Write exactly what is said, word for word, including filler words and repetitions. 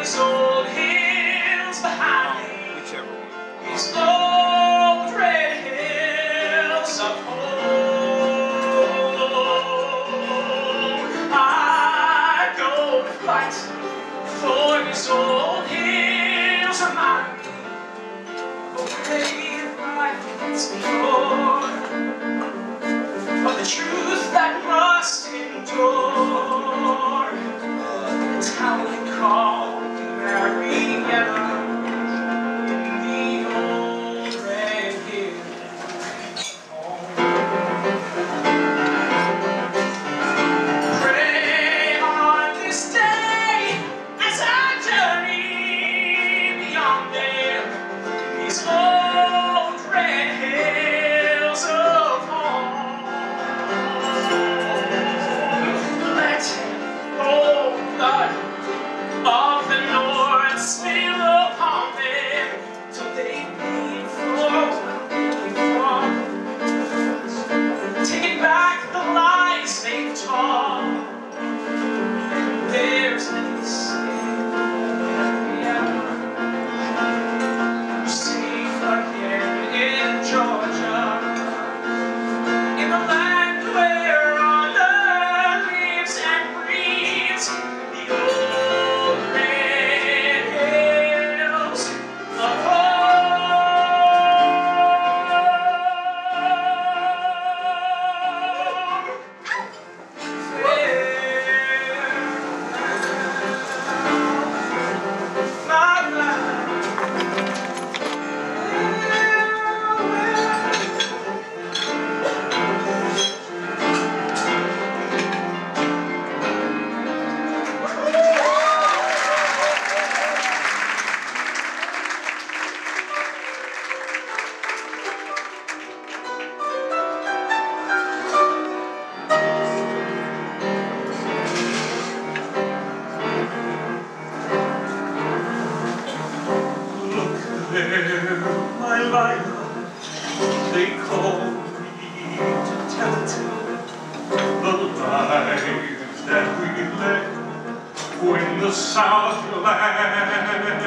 these old hills behind me, these old red hills of home. I go to fight for these old hills remind me of the brave life that's pure, of the truth that must endure. The town we call Marietta in the old red hills home. Pray on this day as I journey beyond them, these old red hills of home. Let old blood of the Lord spill upon them till they bleed for from taking back the lies they've taught. There's peace every hour. We're safe again in Georgia, in the land where honor lives and breathes. The old red hills of my life, they call me to tell it the lives that we led when the Southland